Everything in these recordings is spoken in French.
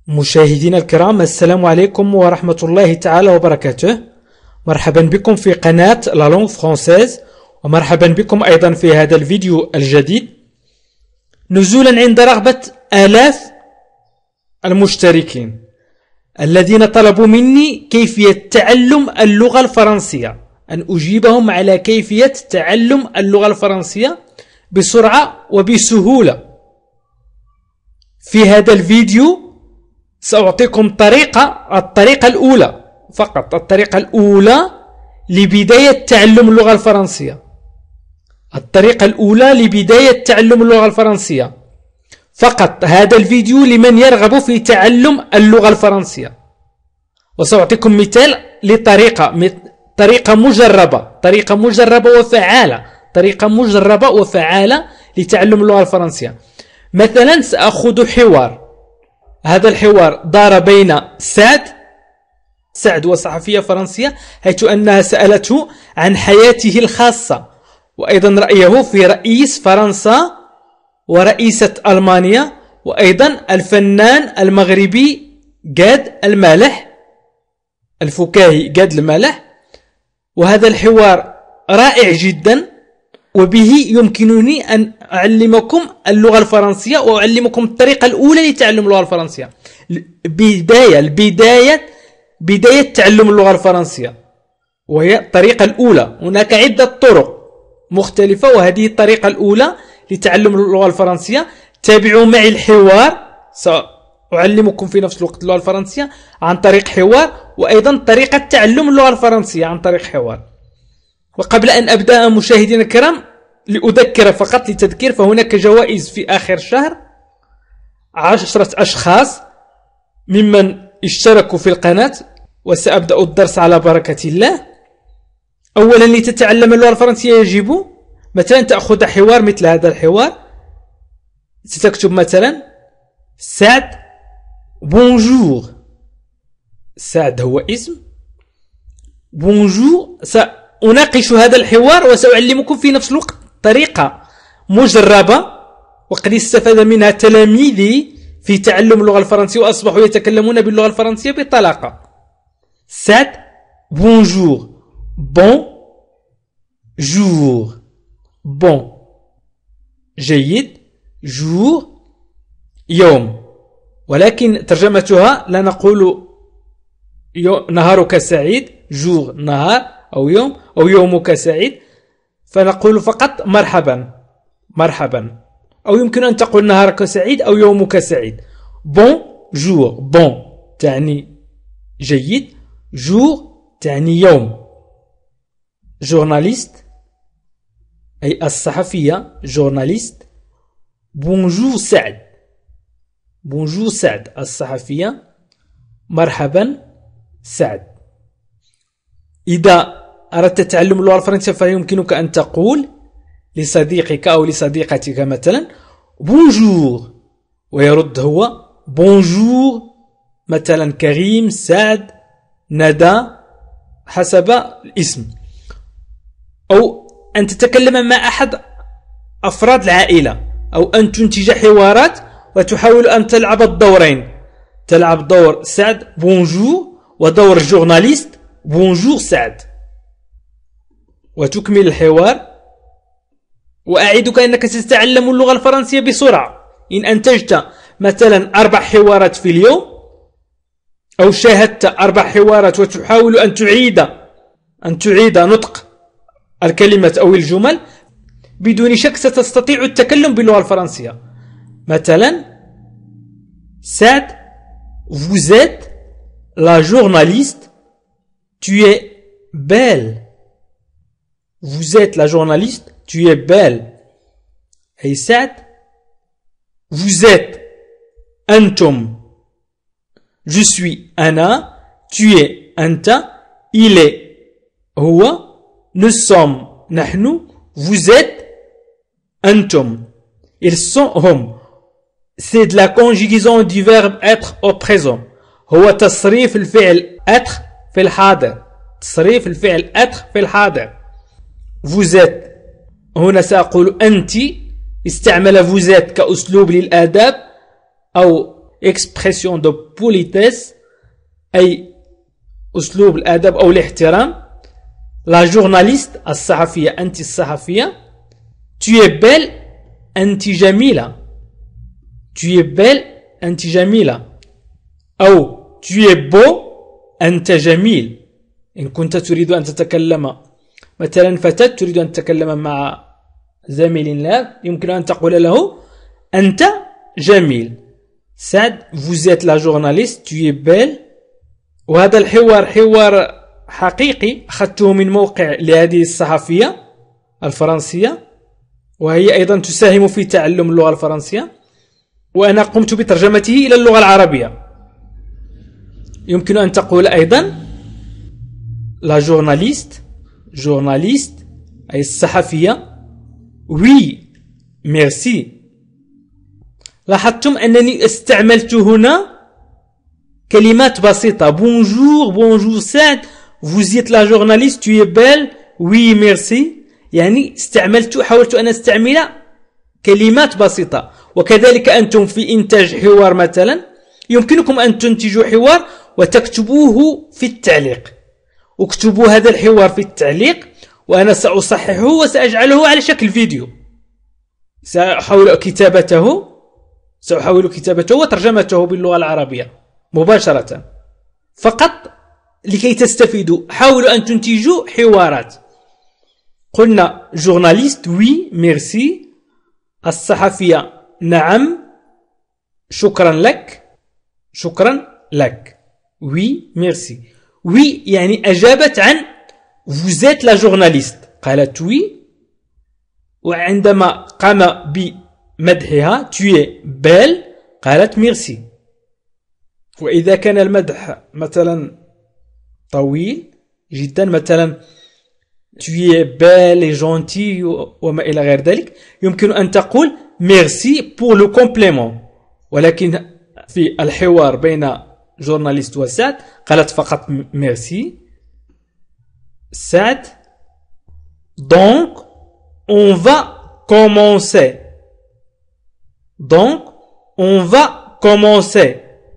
مشاهدينا الكرام، السلام عليكم ورحمة الله تعالى وبركاته. مرحبا بكم في قناة لا لونغ فرونسيز، ومرحبا بكم أيضا في هذا الفيديو الجديد نزولا عند رغبة آلاف المشتركين الذين طلبوا مني كيفية تعلم اللغة الفرنسية، أن أجيبهم على كيفية تعلم اللغة الفرنسية بسرعة وبسهولة. في هذا الفيديو سأعطيكم الطريقة الأولى فقط، الطريقة الأولى لبداية تعلم اللغة الفرنسية. الطريقة الأولى لبداية تعلم اللغة الفرنسية فقط. هذا الفيديو لمن يرغب في تعلم اللغة الفرنسية، وسأعطيكم مثال طريقة مجربة وفعالة لتعلم اللغة الفرنسية. مثلا سأخذ حوار، هذا الحوار دار بين سعد وصحفية فرنسية، حيث أنها سألته عن حياته الخاصة وأيضا رأيه في رئيس فرنسا ورئيسة ألمانيا، وأيضا الفنان المغربي قاد المالح، الفكاهي قاد المالح. وهذا الحوار رائع جدا، وبه يمكنني أن أعلمكم اللغة الفرنسية وأعلمكم الطريقة الأولى لتعلم اللغة الفرنسية. بداية تعلم اللغة الفرنسية، وهي الطريقة الأولى. هناك عدة طرق مختلفة، وهذه الطريقة الأولى لتعلم اللغة الفرنسية. تابعوا معي الحوار، سأعلمكم في نفس الوقت اللغة الفرنسية عن طريق حوار، وأيضا طريقة تعلم اللغة الفرنسية عن طريق حوار. وقبل أن أبدأ مشاهدينا الكرام، لأذكر فقط لتذكير، فهناك جوائز في آخر الشهر. 10 أشخاص ممن اشتركوا في القناة، وسأبدأ الدرس على بركة الله. أولا، لتتعلم اللغة الفرنسية يجب مثلا تأخذ حوار مثل هذا الحوار. ستكتب مثلا سعد بونجور، سعد هو اسم، بونجور. سأناقش هذا الحوار وسأعلمكم في نفس الوقت طريقة مجربة، وقد استفاد منها تلاميذي في تعلم اللغة الفرنسية وأصبحوا يتكلمون باللغة الفرنسية بطلاقة. سعد بونجور، بون جور، بون جيد، جور يوم. ولكن ترجمتها لا نقول نهارك سعيد، جور نهار أو يوم، أو يومك سعيد، فنقول فقط مرحبا مرحبا. أو يمكن أن تقول نهارك سعيد أو يومك سعيد. بون جور، بون تعني جيد، جور تعني يوم. جورناليست أي الصحفية، جورناليست. بونجور سعد، بونجور سعد الصحفية، مرحبا سعد. إذا أردت تعلم اللغة الفرنسية فيمكنك أن تقول لصديقك أو لصديقتك مثلا بونجور، ويرد هو بونجور، مثلا كريم، سعد، ندى، حسب الاسم. أو أن تتكلم مع أحد أفراد العائلة، أو أن تنتج حوارات وتحاول أن تلعب الدورين، تلعب دور سعد بونجور ودور الجورناليست بونجور سعد، وتكمل الحوار. وأعدك أنك ستتعلم اللغة الفرنسية بسرعة إن أنتجت مثلا 4 حوارات في اليوم، أو شاهدت 4 حوارات وتحاول أن تعيد نطق الكلمة أو الجمل. بدون شك ستستطيع التكلم باللغة الفرنسية. مثلا سعد vous êtes la journaliste, tu es belle. Vous êtes la journaliste, tu es belle. أي سعد، vous êtes أنتم، je suis أنا، tu es أنت، il est هو، nous sommes نحن، vous êtes أنتم، ils sont هم. C'est de la conjugaison du verbe être au présent. هو تصريف الفعل être في الحاضر، تصريف الفعل être في الحاضر. vous êtes، هنا سأقول أنت، استعمل vous êtes كأسلوب للآداب، أو expression de politesse أي أسلوب الأدب أو الاحترام. la journaliste الصحفية أنت الصحفية. tu es belle أنت جميلة. tu es belle أنت جميلة. أو tu es beau أنت جميل. إن كنت تريد أن تتكلم مثلا فتاة تريد أن تتكلم مع زميل لا يمكن أن تقول له أنت جميل. سعد vous êtes la journaliste tu es belle. وهذا الحوار حوار حقيقي أخذته من موقع لهذه الصحفية الفرنسية وهي أيضا تساهم في تعلم اللغة الفرنسية وأنا قمت بترجمته إلى اللغة العربية. يمكن أن تقول أيضا la journaliste أي الصحفية. oui merci. لاحظتم أنني استعملت هنا كلمات بسيطة. bonjour سعد. vous êtes la journaliste tu es belle. oui merci. يعني حاولت أن أستعمل كلمات بسيطة. وكذلك أنتم في إنتاج حوار مثلا يمكنكم أن تنتجوا حوار وتكتبوه في التعليق. اكتبوا هذا الحوار في التعليق وأنا سأصححه وسأجعله على شكل فيديو. سأحاول كتابته وترجمته باللغة العربية مباشرة فقط لكي تستفيدوا. حاولوا أن تنتجوا حوارات. قلنا جورناليست وي ميرسي. الصحفية نعم شكرا لك. وي ميرسي. وي يعني أجابت عن vous êtes la journaliste قالت وي. وعندما قام بمدحها tu es belle قالت ميرسي. وإذا كان المدح مثلا طويل جدا مثلا tu es belle et gentille وما إلى غير ذلك يمكن أن تقول merci pour le complément. ولكن في الحوار بين جورناليست وسعد قالت فقط merci. سعد donc on va commencer.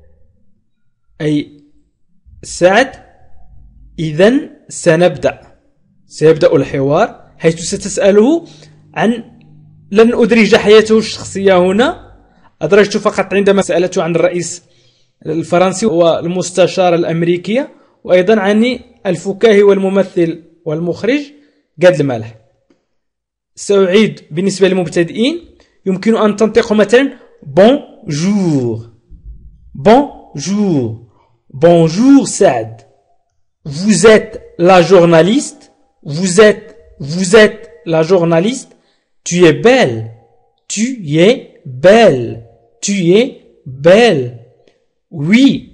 أي سعد إذن سيبدأ الحوار حيث ستسأله عن لن أدرج حياته الشخصية هنا. أدرجت فقط عندما سألته عن الرئيس الفرنسي والمستشارة الأمريكية وأيضا عن الفكاهي والممثل والمخرج قاد المالح. سأعيد بالنسبة للمبتدئين يمكن أن تنطق مثلا bonjour سعد. vous êtes la journaliste. vous êtes la journaliste. tu es belle. oui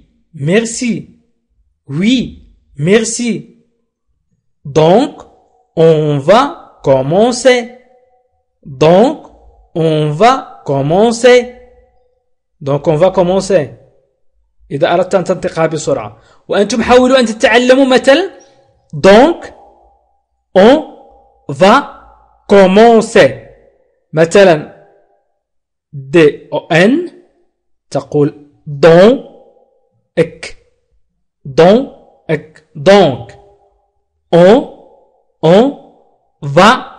merci. donc on va commencer. إذا أردت أن تنطقها بسرعة وأنتم حاولوا أن تتعلموا مثلا donc on va commencer مثلا don تقول donc on va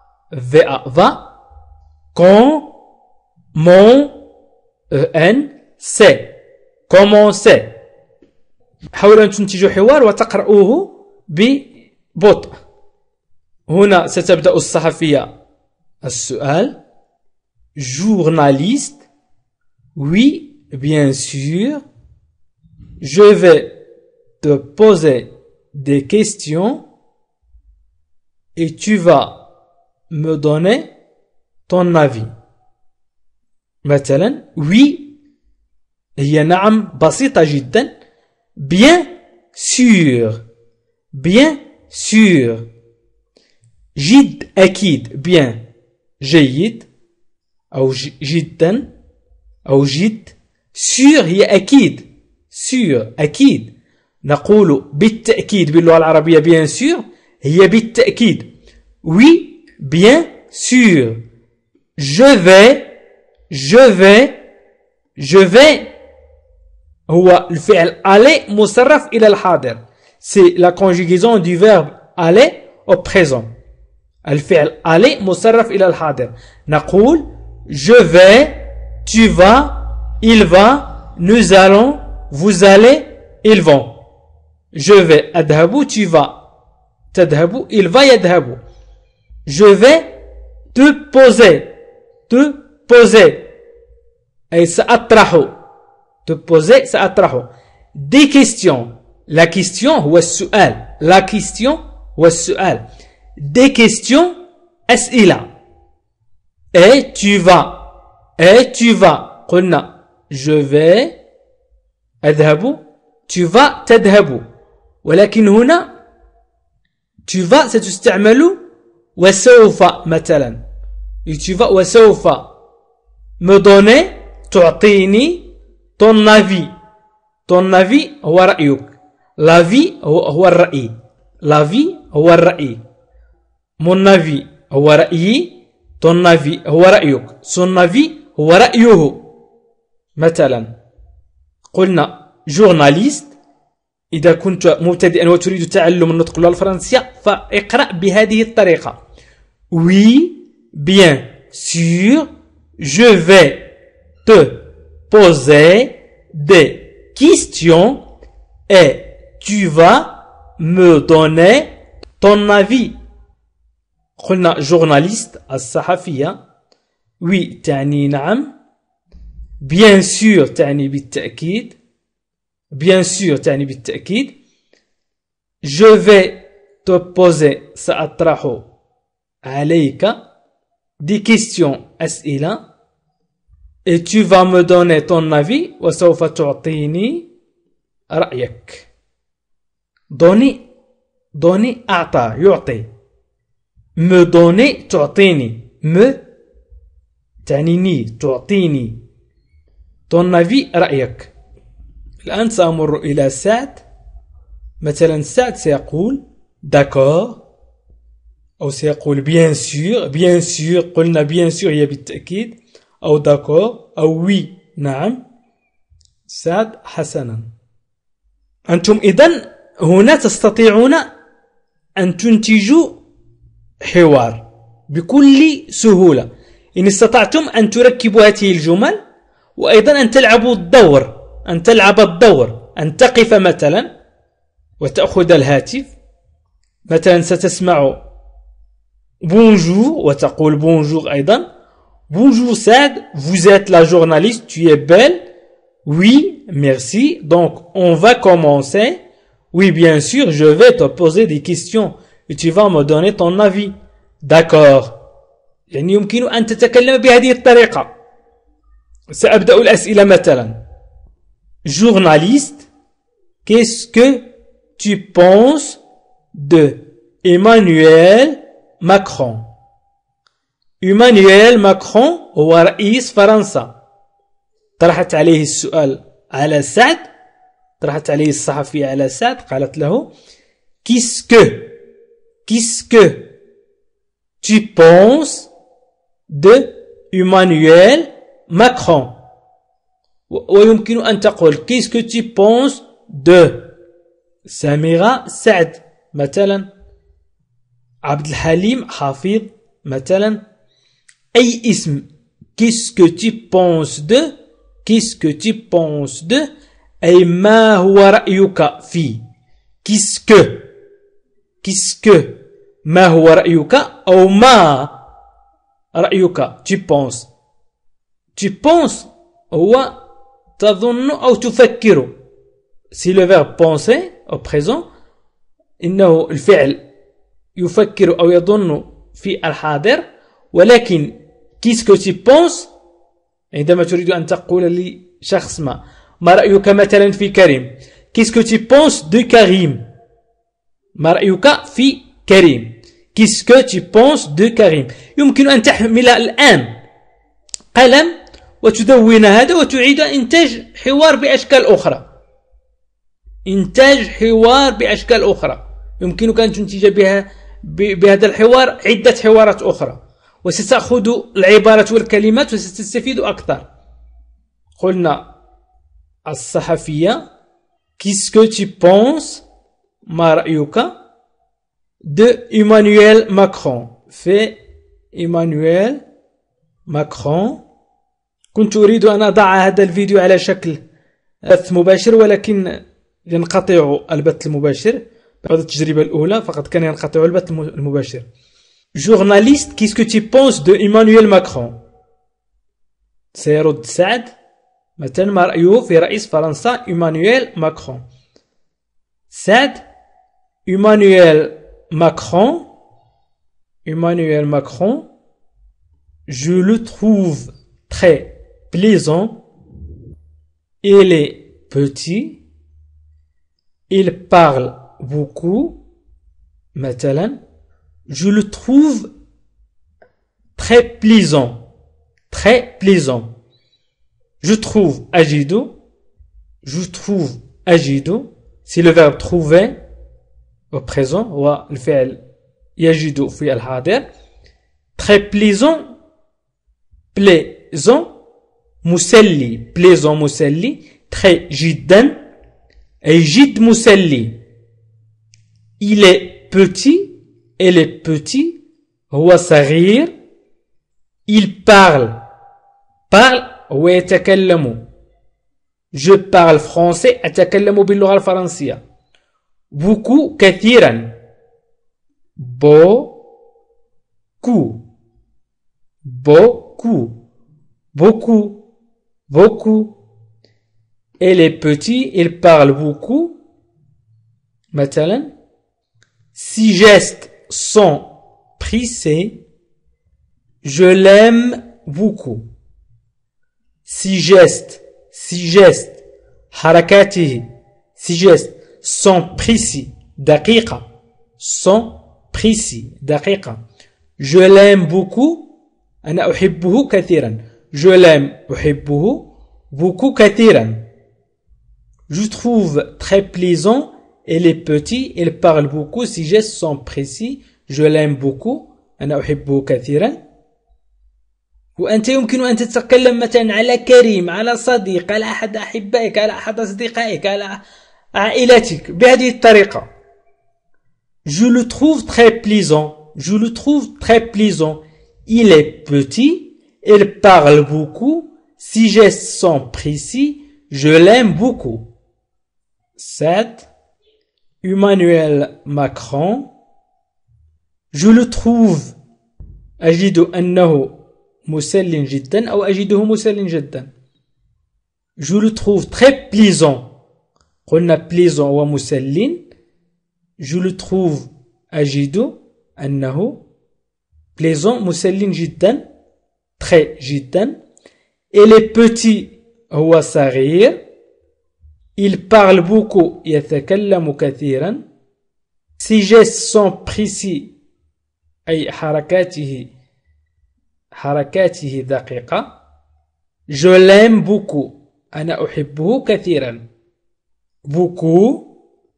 commencer. حاولوا أن تنتجوا حوار وتقرؤوه ببطء. هنا ستبدأ الصحفية السؤال journaliste. oui bien sûr. je vais te poser des questions et tu vas me donner ton avis. مثلا oui هي نعم بسيطة جدا. bien sûr جد أكيد bien جيد أو جدا أو جد. sûr هي أكيد نقول بالتأكيد باللغة العربية bien sûr هي بالتأكيد. oui bien sûr. je vais هو الفعل aller مصرف إلى الحاضر. C'est la conjugaison du verbe aller au présent. الفعل aller مصرف إلى الحاضر. نقول je vais, tu vas, il va, nous allons, vous allez, ils vont. Je vais أذهب, tu vas تذهب, il va يذهب. Je vais te poser أي سأطرح, te poser سأطرح des questions. La question هو السؤال. La question هو السؤال. Des questions أسئلة. Et tu vas قلنا je vais أذهب, tu vas تذهب, ولكن هنا tu vas ستستعمل وسوف مثلا. tu vas وسوف me donner تعطيني ton avis. ton avis هو رأيك. l'avis هو الرأي. l'avis هو الرأي. mon avis هو رأيي. ton avis هو رأيك. son avis هو رأيه. مثلا قلنا journaliste. إذا كنت مبتدئا وتريد تعلم النطق باللغة الفرنسية فاقرأ بهذه الطريقة. oui, bien sûr, je vais te poser des questions et tu vas me donner ton avis. قلنا journaliste الصحفية. oui تعني نعم. bien sûr تعني بالتأكيد. bien sûr تعني بالتأكيد. je vais te poser سأطرح عليك des questions أسئلة. et tu vas me donner ton avis وسوف تعطيني رأيك. donner أعطى يعطي. me donner تعطيني. me تعنيني تعطيني. ton avis رأيك. الآن سأمر إلى سعد. مثلا سعد سيقول d'accord أو سيقول bien sûr. bien sûr قلنا bien sûr هي بالتأكيد. أو d'accord أو oui نعم. سعد حسنا. أنتم إذن هنا تستطيعون أن تنتجوا حوار بكل سهولة إن استطعتم أن تركبوا هذه الجمل، وأيضا أن تلعبوا الدور، أن تلعب الدور، أن تقف مثلا وتأخذ الهاتف. مثلا ستسمع bonjour وتقول bonjour أيضا. bonjour Saad, vous êtes la journaliste, tu es belle. oui, merci. donc on va commencer. oui, bien sûr, je vais te poser des questions et tu vas me donner ton avis. d'accord. يعني يمكن أن تتكلم بهذه الطريقة. سأبدأ الأسئلة مثلا. journaliste, qu'est-ce que tu penses de Emmanuel Macron? Emmanuel Macron هو رئيس فرنسا. طرحت عليه السؤال على سعد، طرحت عليه الصحفية على سعد، قالت له qu'est-ce que tu penses de Emmanuel Macron. ويمكن أن تقول qu'est-ce que tu penses de سميرة سعد مثلا، عبد الحليم حفيظ مثلا، أي اسم. qu'est-ce que tu penses de، qu'est-ce que tu penses de أي ما هو رأيك فيه. qu'est-ce que ما هو رأيك أو ما رأيك. tu penses هو تظن أو تفكر. si le verbe penser au présent إنه الفعل يفكر أو يظن في الحاضر، ولكن qu'est-ce que tu penses عندما تريد أن تقول لشخص ما رأيك مثلا في كريم. qu'est-ce que tu penses de كريم، ما رأيك في كريم. qu'est-ce que tu penses de كريم. يمكن أن تحمل الآن قلم وتدون هذا وتعيد إنتاج حوار بأشكال أخرى. إنتاج حوار بأشكال أخرى يمكنك أن تنتج بهذا الحوار عدة حوارات أخرى، وستأخذ العبارات والكلمات وستستفيد أكثر. قلنا الصحفية qu'est-ce que tu penses ما رأيك de Emmanuel Macron في Emmanuel Macron. كنت أريد أن أضع هذا الفيديو على شكل بث مباشر ولكن ينقطع البث المباشر بعد التجربة الأولى فقد كان ينقطع البث المباشر. Journaliste, qu'est-ce que tu penses de Emmanuel Macron؟ سيرد سعد مثلا ما رأيه في رئيس فرنسا إيمانويل ماكرون. سعد Emmanuel Macron, je le trouve très plaisant. Il est petit. Il parle beaucoup. مثلا je le trouve très plaisant. Très plaisant. Je trouve أجد c'est le verbe trouver au présent والفعل يجد في الحاضر. très plaisant مسلي مسلي très جدا أي جد مسلي. il est petit هو صغير. il parle هو يتكلم. je parle français أتكلم باللغة الفرنسية. beaucoup كثيرا beaucoup. elle est petit, il parle beaucoup. مثلا si gestes sont pressés je l'aime beaucoup. si gestes حركاته si gestes sont précis دقيقة je l'aime beaucoup أنا أحبه كثيرا. je l'aime أحبه beaucoup كثيرا. je trouve très plaisant il est petit il parle beaucoup si gestes sont précis je l'aime beaucoup أنا أحبه كثيرا. وأنت يمكن أن تتكلم مثلا على كريم على صديق على أحد أحبائك على أحد أصدقائك على عائلتك بهذه الطريقة. je le trouve très plaisant il est petit il parle beaucoup si gestes sont précis je l'aime beaucoup. 7. Emmanuel Macron je le trouve أجد أنه مسل جدا أو أجده مسل جدا. je le trouve très plaisant قلنا plaisant ومسل. je le trouve أجد أنه plaisant مسل جدا très جدا. il est petit هو صغير. il parle beaucoup يتكلم كثيرا. ses gestes sont précis أي حركاته دقيقة. je l'aime beaucoup أنا أحبه كثيرا. beaucoup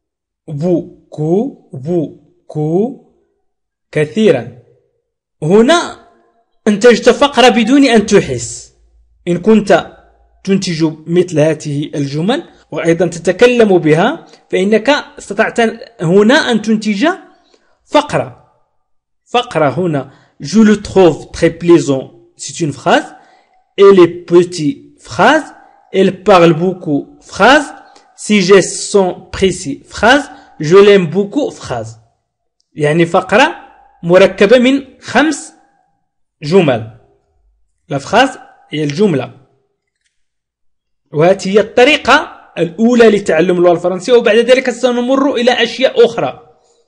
كثيرا. هنا أنتجت فقرة بدون أن تحس. إن كنت تنتج مثل هذه الجمل وأيضا تتكلم بها فإنك استطعت هنا أن تنتج فقرة هنا. je le trouve très plaisant c'est une phrase. elle est petite phrase. elle parle beaucoup phrase. ses gestes sont précis phrase. je l'aime beaucoup phrase. يعني فقرة مركبة من 5 جمل. la phrase هي الجملة. وهذه هي الطريقة الأولى لتعلم اللغة الفرنسية وبعد ذلك سنمر إلى أشياء أخرى.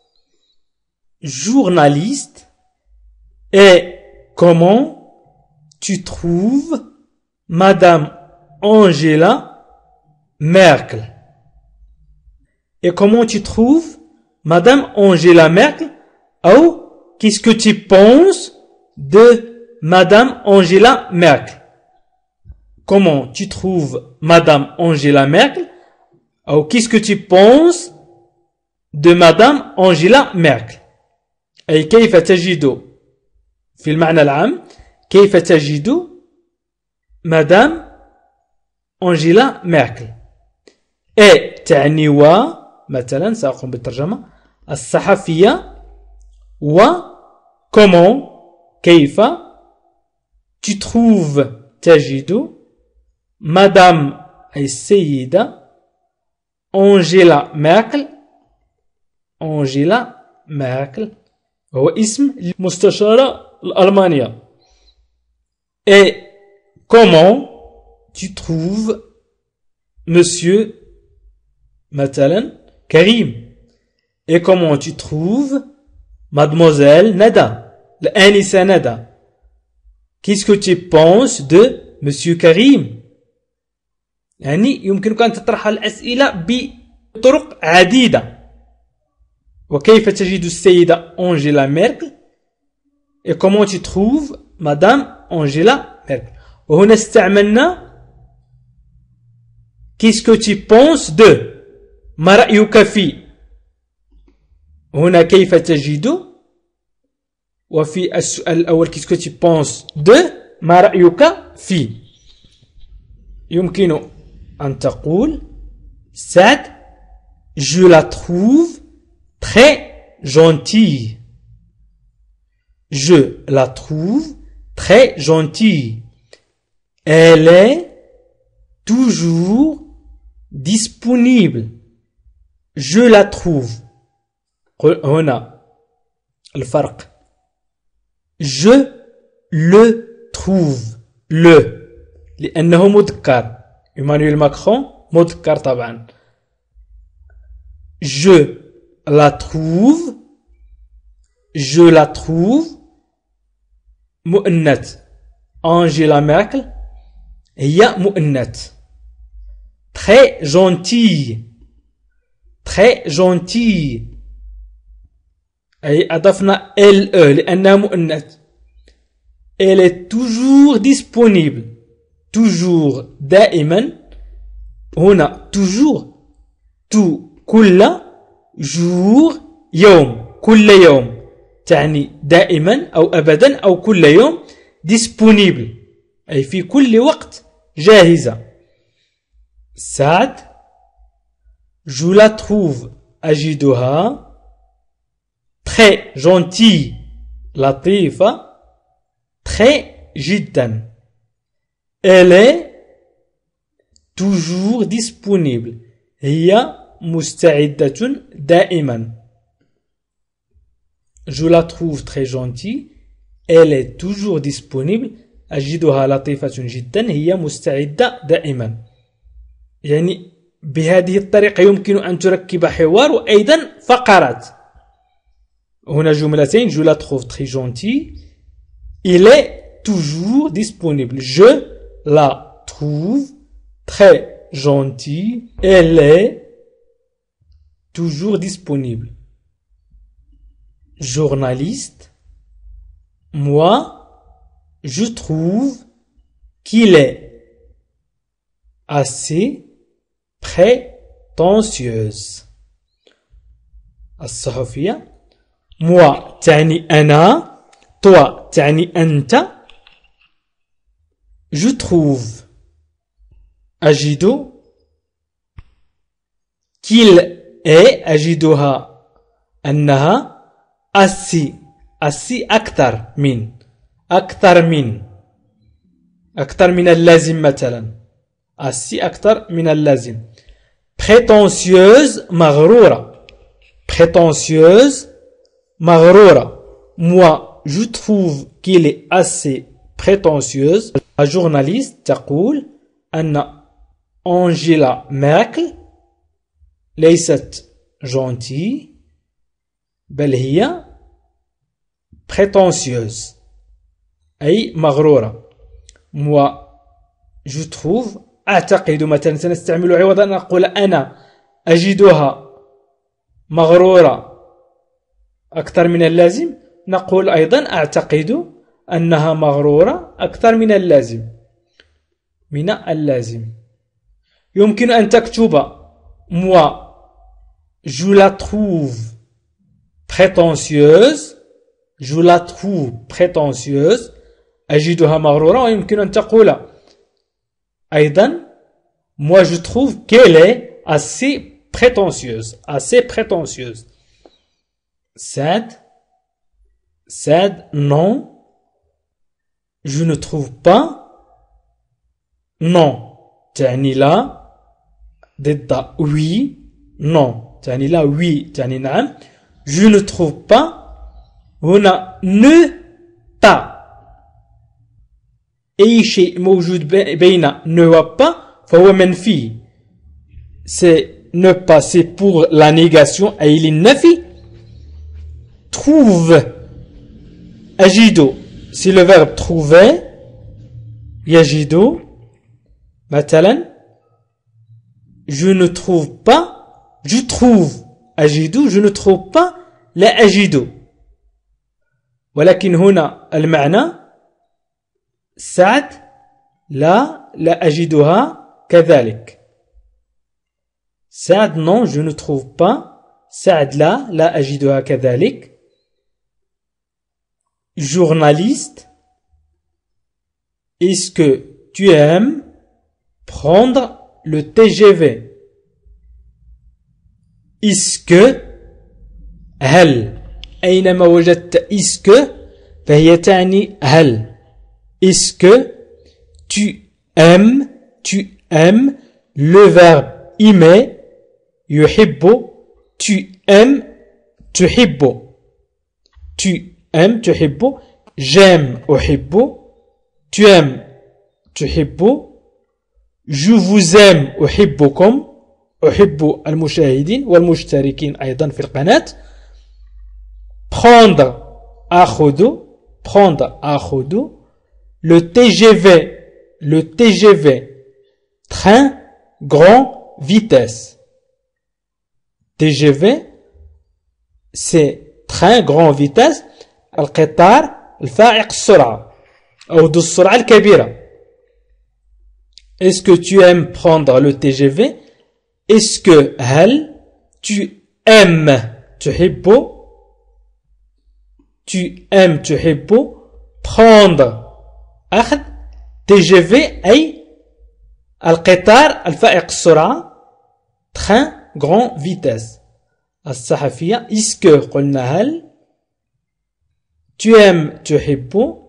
journaliste et comment tu trouves Madame Angela Merkel. Et comment tu trouves Madame Angela Merkel ou qu'est-ce que tu penses de Madame Angela Merkel. Comment tu trouves Madame Angela Merkel ou qu'est-ce que tu penses de Madame Angela Merkel. أي كيف تجد في المعنى العام كيف تجد مدام أنجيلا ميركل. اي تعني و مثلا سأقوم بالترجمة الصحفية و comment كيف tu trouves تجد مدام أي السيدة أنجيلا ميركل أنجيلا ميركل هو اسم المستشارة الألمانية et comment tu trouves monsieur مثلا كريم et comment tu trouves mademoiselle Nada الآنسة ندى qu'est-ce que tu penses de monsieur كريم يعني يمكنك أن تطرح الأسئلة بطرق عديدة وكيف تجد السيدة أنجيلا ميركل et comment tu trouves madame أنجيلا ميركل وهنا استعملنا qu'est-ce que tu penses de ما رأيك في هنا كيف تجد وفي السؤال الأول qu'est-ce que tu penses de ما رأيك في يمكن أن تقول Sad je la trouve très gentille je la trouve très gentille elle est toujours disponible je la trouve هنا الفرق je le trouve le لأنه مذكر إيمانويل ماكرون مذكر طبعا je la trouve مؤنث أنجيلا ميركل هي مؤنث très gentille أي أضفنا LE لأنها مؤنث elle est toujours disponible toujours دائما هنا toujours كل jour يوم كل يوم تعني دائما أو أبدا أو كل يوم disponible أي في كل وقت جاهزة سعد je la trouve أجدها très gentille لطيفة très جدا elle est toujours disponible هي مستعدة دائما je la trouve très gentille elle est toujours disponible أجدها لطيفة جدا هي مستعدة دائما يعني بهذه الطريقة يمكن أن تركب حوار وأيضا فقرات هنا جملتين je la trouve très gentille il est toujours disponible je la trouve très gentille elle est toujours disponible journaliste moi je trouve qu'il est assez prétentieuse الصحفية moi تعني أنا toi تعني أنت je trouve أجد qu'il est أجدها أنها assez أكثر من اللازم مثلا assez أكثر من اللازم prétentieuse مغرورة moi je trouve qu'il est assez prétentieuse la journaliste تقول أن أنجيلا ميركل ليست gentille بل هي prétentieuse أي مغرورة moi je trouve أعتقد مثلا سنستعمل عوض أن أقول أنا أجدها مغرورة أكثر من اللازم نقول أيضا أعتقد أنها مغرورة أكثر من اللازم يمكن أن تكتب moi je la trouve prétentieuse أجدها مغرورة ويمكن أن تقول أيضا moi je trouve qu'elle est assez prétentieuse, assez prétentieuse. Sad, non, je ne trouve pas, non, تعني لا ضد oui, non, تعني لا oui, تعني نعم, je ne trouve pas, هنا ne pas. أي شيء موجود بين ne و pas فهو منفي. C'est ne pas, c'est pour la négation, أي للنفي. Trouve, أجد, c'est le verbe trouver. يجد, مثلا, je ne trouve pas, je trouve, أجد, je ne trouve pas, لا أجد. ولكن هنا المعنى سعد لا أجدها كذلك. سعد non, je ne trouve pas. سعد لا أجدها كذلك. Journaliste, est-ce que tu aimes prendre le TGV? Est-ce que هل أينما وجدت est-ce que فهي تعني هل. Est-ce que tu aimes le verbe aimer يحب, tu aimes تحب, tu aimes تحب, j'aime أحب, tu aimes تحب, je vous aime أحبكم, أحب المشاهدين والمشتركين أيضا في القناة. prendre أخذ, prendre أخذ, le TGV, train grand vitesse. TGV, c'est train grand vitesse. القطار الفائق السرعة أو ذو السرعة الكبيرة. Est-ce que tu aimes prendre le TGV? Est-ce que هل tu aimes تحب, tu aimes تحب, prendre أخذ TGV أي القطار الفائق السرعة, train grand vitesse. الصحفية est-ce que قلنا هل, tu aimes تحب,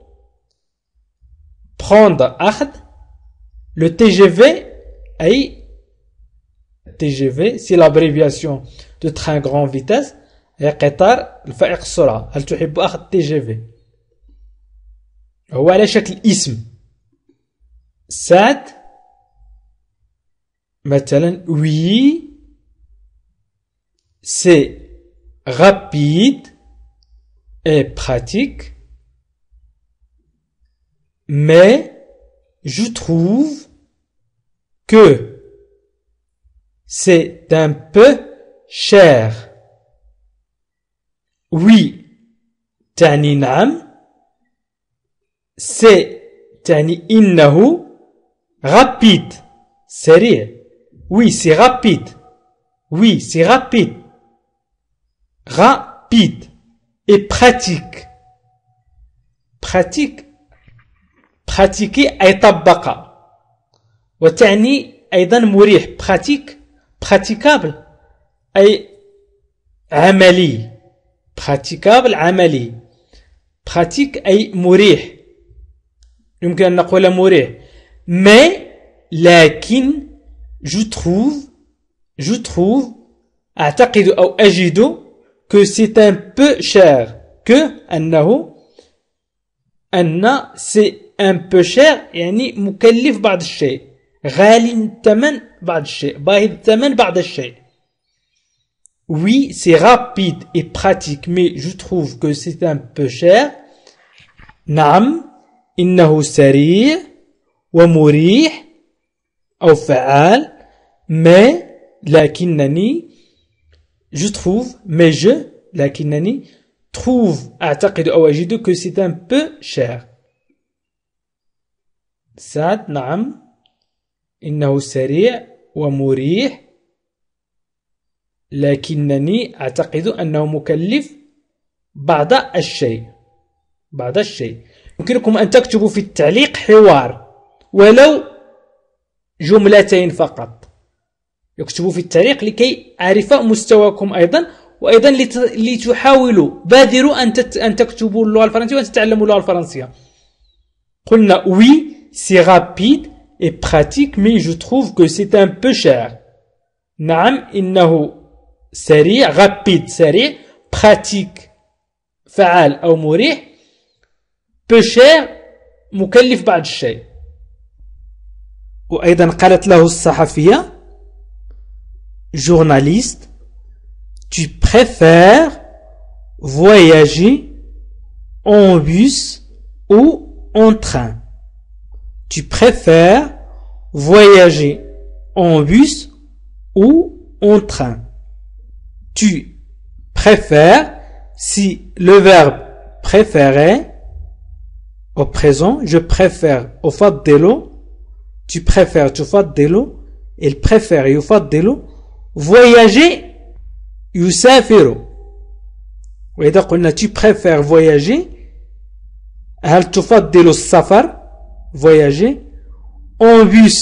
prendre أخذ, le TGV أي TGV c'est l'abréviation de train grand vitesse هي قطار الفائق السرعة. هل تحب أخذ TGV؟ هو على شكل اسم. ساد مثلا oui c'est rapide et pratique mais je trouve que c'est un peu cher. Oui تعني نعم, c'est تعني إنه, rapide سريع, oui c'est rapide, oui c'est rapide, rapide et pratique. pratique pratiquer أي طبق, وتعني أيضا مريح. pratique praticable أي عملي, praticable عملي, pratique أي مريح, يمكن أن نقول مريح. mais لكن je trouve أعتقد أو أجد que c'est un peu cher, que أن c'est un peu cher يعني مكلف بعض الشيء, غالي الثمن بعض الشيء, باهظ الثمن بعض الشيء. oui c'est rapide et pratique mais je trouve que c'est un peu cher. نعم إنه سريع ومريح أو فعال, mais لكنني je trouve, mais لكنني trouve أعتقد أو أجد que c'est un peu cher. سعد نعم إنه سريع ومريح لكنني أعتقد أنه مكلف بعض الشيء. يمكنكم أن تكتبوا في التعليق حوار ولو جملتين فقط. اكتبوا في التعليق لكي أعرف مستواكم أيضا، وأيضا لتحاولوا بادروا أن تكتبوا اللغة الفرنسية وأن تتعلموا اللغة الفرنسية. قلنا oui c'est rapide et pratique mais je trouve que c'est un peu cher. نعم إنه سريع، rapide سريع، pratique فعال أو مريح، peu cher مكلف بعض الشيء. وأيضا قالت له الصحفية journaliste tu préfères voyager en bus ou en train? Tu préfères voyager en bus ou en train? Tu préfères, si le verbe préférer au présent, je préfère أفضل, tu préfères تفضل, il préfère يفضل, voyager يسافر. وإذا قلنا tu préfères voyager هل تفضل السفر voyager en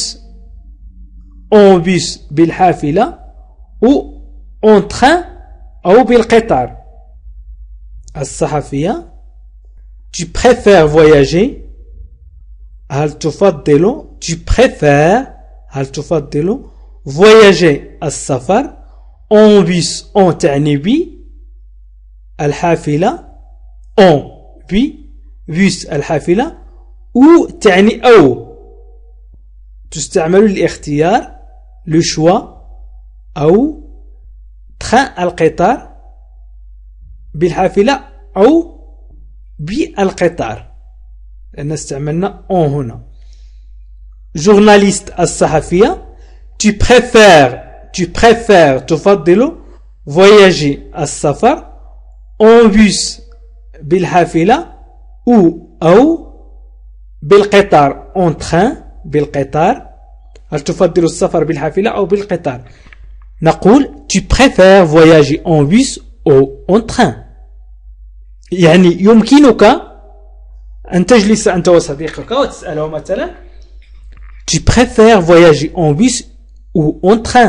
bus بالحافلة ou en train أو بالقطار. الصحفية tu préfères voyager هل تفضل tu préfères هل تفضل voyager السفر en bus en تعني بي الحافلة en بي bus الحافلة ou تعني أو تستعمل للاختيار le choix أو train القطار بالحافلة أو بالقطار لأن استعملنا en هنا. journaliste الصحفية tu préfères تفضل voyager السفر en bus بالحافلة أو بالقطار en train بالقطار. هل تفضل السفر بالحافلة أو بالقطار؟ نقول tu préfères voyager en bus ou en train. يعني يمكنك أن تجلس أنت وصديقك وتسأله مثلا tu préfères voyager en bus ou en train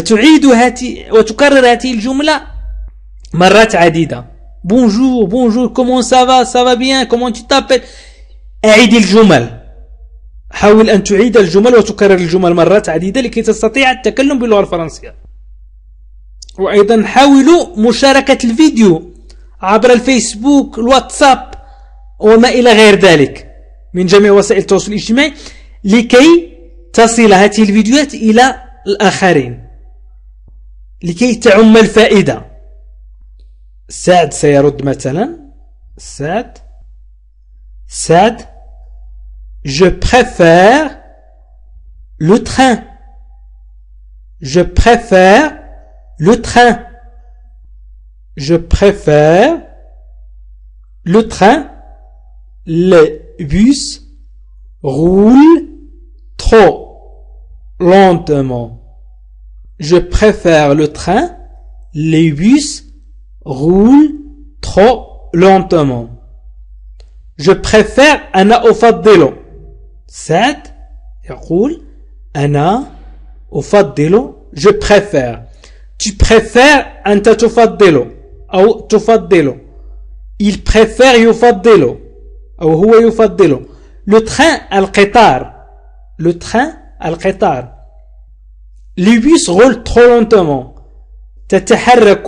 وتكرر هذه الجملة مرات عديدة. bonjour comment ça va bien comment tu t'appelles. أعيد الجمل، حاول أن تعيد الجمل وتكرر الجمل مرات عديدة لكي تستطيع التكلم باللغة الفرنسية. وأيضا حاولوا مشاركة الفيديو عبر الفيسبوك الواتساب وما إلى غير ذلك من جميع وسائل التواصل الاجتماعي لكي تصل هذه الفيديوهات إلى الآخرين لكي تعم الفائدة. سعد سيرد مثلا سعد je préfère le train. Je préfère le train. Je préfère le train. Les bus roulent trop lentement. Je préfère le train. Les bus roulent trop lentement. Je préfère أنا أفضل. سعد يقول أنا أفضل je préfère. Tu préfères أنت تفضل أو تفضل. Il préfère يفضل أو هو يفضل. Le train القطار. Le train القطار. Les bus roulent trop lentement. تتحرك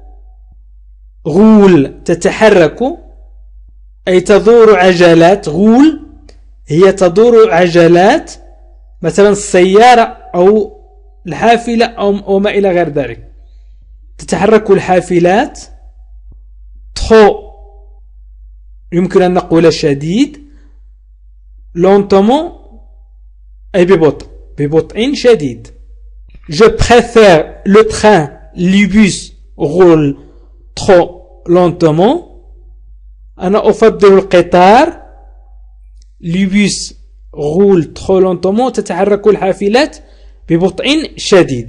roule تتحرك أي تدور عجلات. غول هي تدور عجلات مثلا السيارة أو الحافلة أو ما إلى غير ذلك. تتحرك الحافلات. trop يمكن أن نقول شديد. lentement أي ببطء شديد. Je préfère le train. Les bus roulent trop lentement. أنا أفضل القطار. Les bus roulent trop lentement. تتحرك الحافلات ببطء شديد.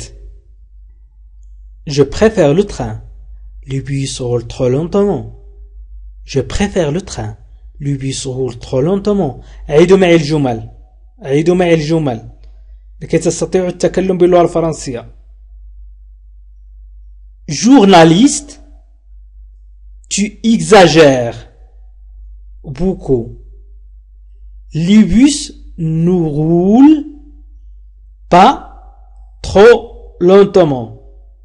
Je préfère le train. Les bus roulent trop lentement. Je préfère le train. Les bus roulent trop lentement. عيدوا معي الجمل لكي تستطيعوا التكلم باللغة الفرنسية. journaliste, tu exagères beaucoup. Les bus ne roulent pas trop lentement.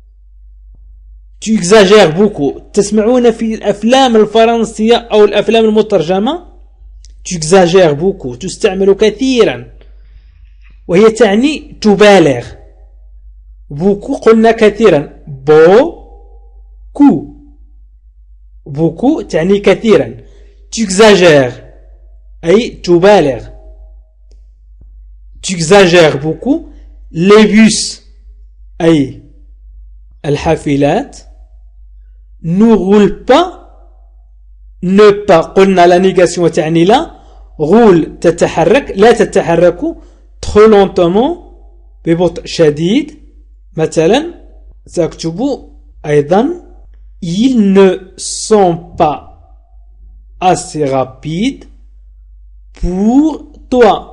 Tu exagères beaucoup. تسمعون في الأفلام الفرنسية أو الأفلام المترجمة tu exagères beaucoup. تستعمل كثيرا وهي تعني تبالغ. beaucoup قلنا كثيرا. beaucoup. beaucoup تعني كثيرا. tu exagères أي تبالغ. tu exagères beaucoup. les bus أي الحافلات ne roulent pas. ne pas قلنا la négation تعني لا. roule تتحرك لا تتحرك. trop lentement ببطء شديد. مثلا سأكتب أيضا ils ne sont pas assez rapides pour toi.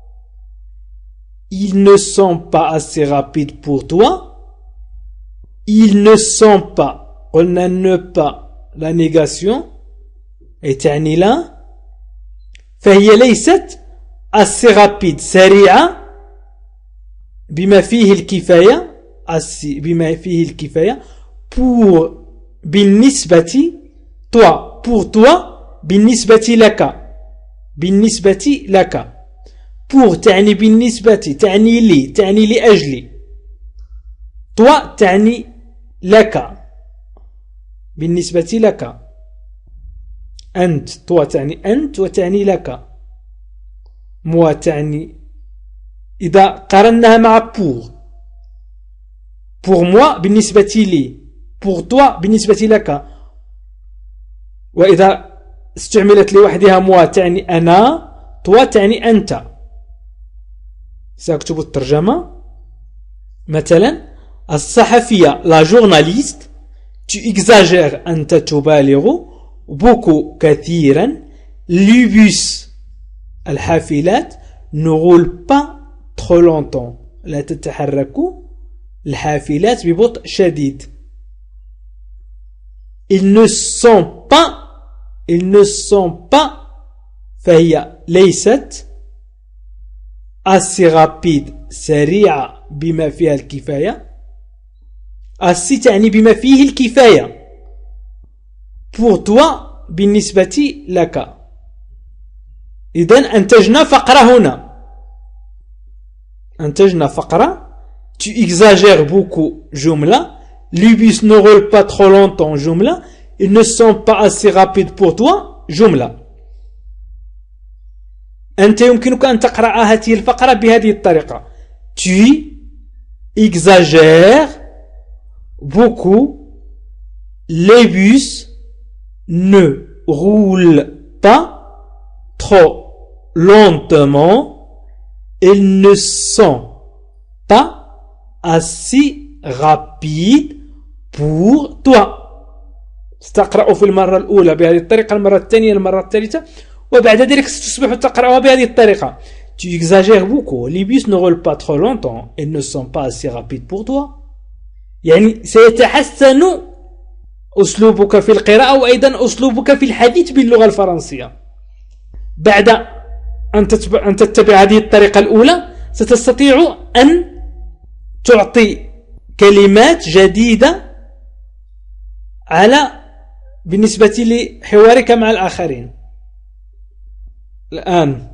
Ils ne sont pas assez rapides pour toi. Ils ne sont pas. On a ne pas. La négation. Et تعني لا. فهي ليست assez rapide. سريعة. بما فيه الكفاية. بما فيه الكفاية. pour بالنسبة. toi. pour toi. بالنسبة لك. بالنسبة لك. pour تعني بالنسبة. تعني لي. تعني لأجلي. toi تعني لك. بالنسبة لك. أنت. toi تعني أنت وتعني لك. moi تعني إذا قارناها مع pour moi بالنسبة لي. pour toi بالنسبة لك. وإذا استعملت لوحدها moi تعني أنا. toi تعني أنت. سأكتب الترجمة. مثلا الصحفية la journaliste tu exagères أنت تبالغ beaucoup كثيرا. les bus الحافلات ne roulent pas trop longtemps لا تتحرك الحافلات ببطء شديد. ils ne sont pas فهي ليست assez rapide سريعة بما فيها الكفاية. assez تعني بما فيه الكفاية. pour toi بالنسبة لك. إذن أنتجنا فقرة هنا. أنتجنا فقرة. tu exagères beaucoup جملة. les bus ne roulent pas trop longtemps جملة. ils ne sont pas assez rapides pour toi جملة. أنت يمكنك أن تقرأ هذه الفقرة بهذه الطريقة. tu exagères beaucoup. les bus ne roulent pas trop lentement. ils ne sont pas assez rapides pour toi. ستقرأ في المرة الأولى بهذه الطريقة. المرة الثانية. المرة الثالثة. وبعد ذلك ستصبح تقرأها بهذه الطريقة. tu exagères beaucoup. les bus ne roulent pas trop longtemps. ils ne sont pas assez rapides pour toi. يعني سيتحسن أسلوبك في القراءة وأيضا أسلوبك في الحديث باللغة الفرنسية. بعد أن تتبع هذه الطريقة الأولى ستستطيع أن تعطي كلمات جديدة على بالنسبة لحوارك مع الآخرين. الآن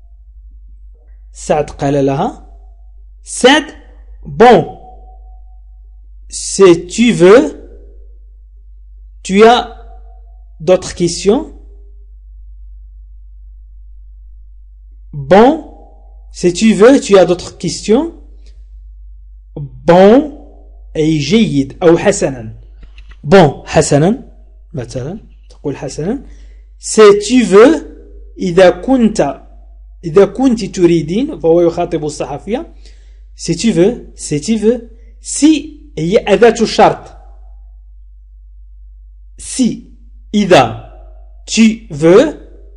سعد قال لها سعد bon si tu veux tu as d'autres questions. bon si tu veux tu as d'autres questions. bon أي جيد أو حسنا. bon حسنا مثلا تقول حسنا. si tu veux إذا كنت تريدين فهو يخاطب الصحفية. si tu veux si هي أداة الشرط. si إذا tu veux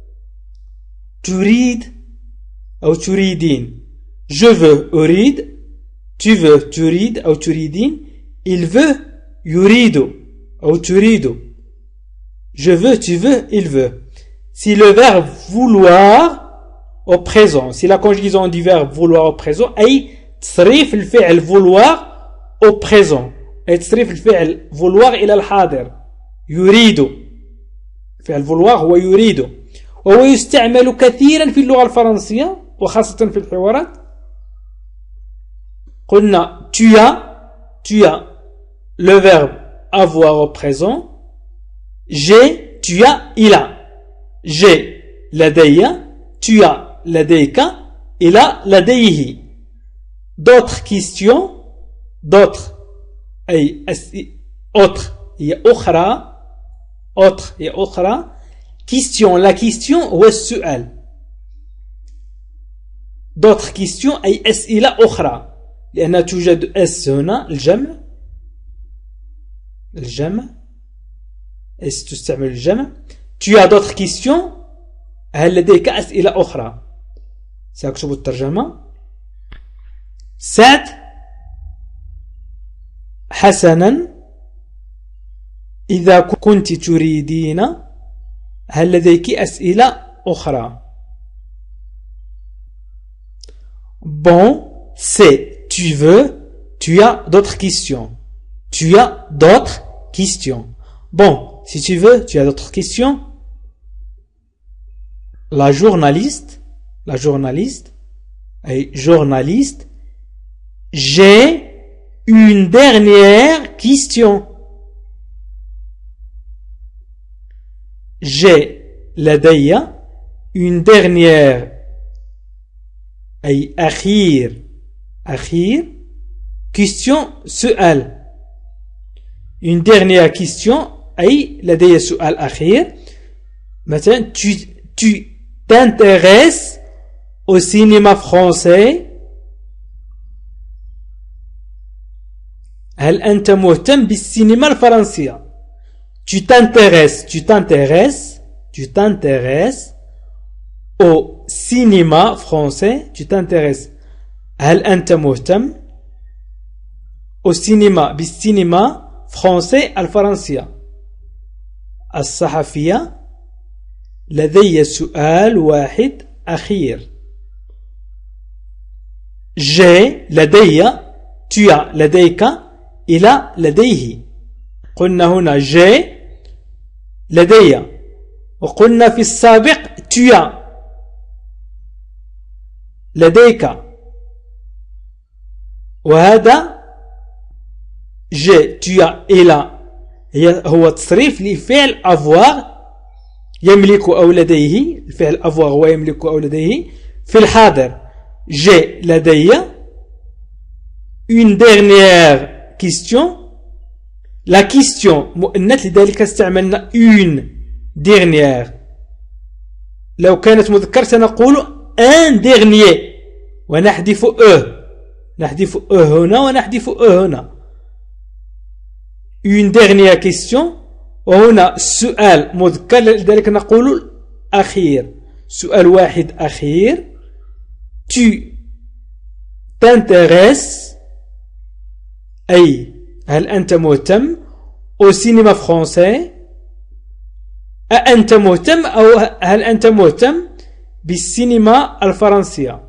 تريد أو تريدين. je veux أريد. tu veux تريد أو تريدين. il veut يريد أو تريد. Je veux, tu veux, il veut. Si le verbe vouloir au présent, si la conjugaison du verbe vouloir au présent أي تصريف الفعل vouloir au présent، أي تصريف الفعل vouloir إلى الحاضر. يريد، فعل vouloir هو يريد، وهو يستعمل كثيرا في اللغة الفرنسية وخاصة في الحوارات. قلنا tu as le verbe avoir au présent. J'ai, tu as, il a. J'ai لدي، tu as لديك، il a لديه. D'autres questions, d'autres أي autre هي أخرى، autre هي أخرى. question، la question هو السؤال. d'autres questions أي أسئلة أخرى، لأن توجد اس هنا الجمع، اس تستعمل الجمع. tu as d'autres questions، هل لديك أسئلة أخرى؟ سأكتب الترجمة. سعد، حسنا، إذا كنت تريدين، هل لديك أسئلة أخرى؟ bon c'est tu veux, tu as d'autres questions. tu as d'autres questions. bon si tu veux, tu as d'autres questions. la journaliste et journaliste, j'ai une dernière question. j'ai لدي une dernière أي أخير question سؤال. une dernière question أي لدي سؤال أخير. مثلا tu t'intéresses au cinéma français. هل أنت مهتم بالسينما الفرنسية؟ tu t'intéresses au cinéma français. tu t'intéresses، هل أنت مهتم au cinéma بالسينما فرنسي الفرنسية. الصحفية، لدي سؤال واحد أخير. j'ai لدي، tu as لديك، إلى لديه. قلنا هنا j'ai لدي، وقلنا في السابق tu as لديك، وهذا j'ai tu as إلى هو تصريف لفعل avoir يملك أو لديه. الفعل avoir هو يملك أو لديه في الحاضر. j'ai لدي une dernière question. la question مؤنث، لذلك استعملنا une dernière. لو كانت مذكر سنقول un dernier ونحذف نحذف هنا ونحذف هنا. une dernière question، وهنا السؤال مذكر لذلك نقول أخير، سؤال واحد أخير. tu t'intéresses أي هل أنت مهتم au cinéma français. أنت مهتم أو هل أنت مهتم بالسينما الفرنسية.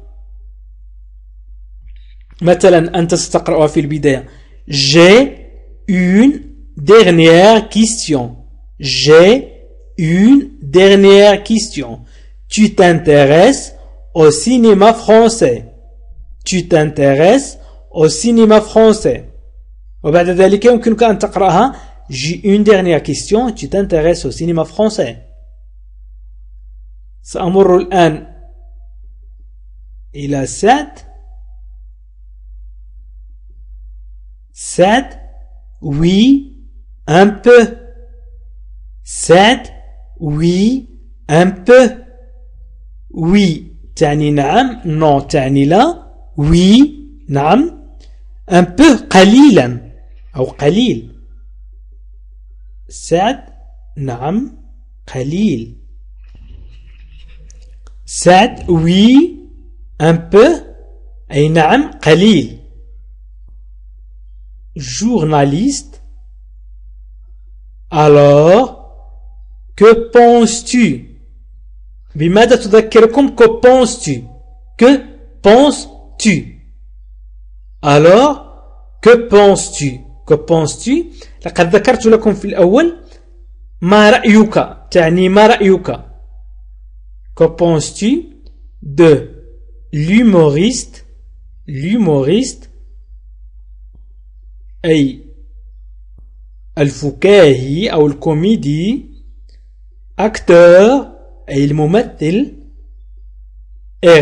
مثلا أنت ستقرأها في البداية j'ai une dernière question. j'ai une dernière question. tu t'intéresses au cinéma français. tu t'intéresses au cinéma français. وبعد ذلك يمكنك أن تقرأها j'ai une dernière question. tu t'intéresses au cinéma français. سأمر الآن إلى سعد. oui un peu. سعد oui un peu. oui تعني نعم، non تعني لا. oui نعم، un peu قليلا أو قليل. سعد نعم قليل. سعد oui un peu أي نعم قليل. journaliste alors que penses-tu بماذا تذكركم que penses-tu que penses-tu alors que penses-tu que penses-tu لقد ذكرت لكم في الأول ما رأيك تعني ما رأيك que penses-tu de l'humoriste أي الفكاهي أو الكوميدي acteur أي الممثل et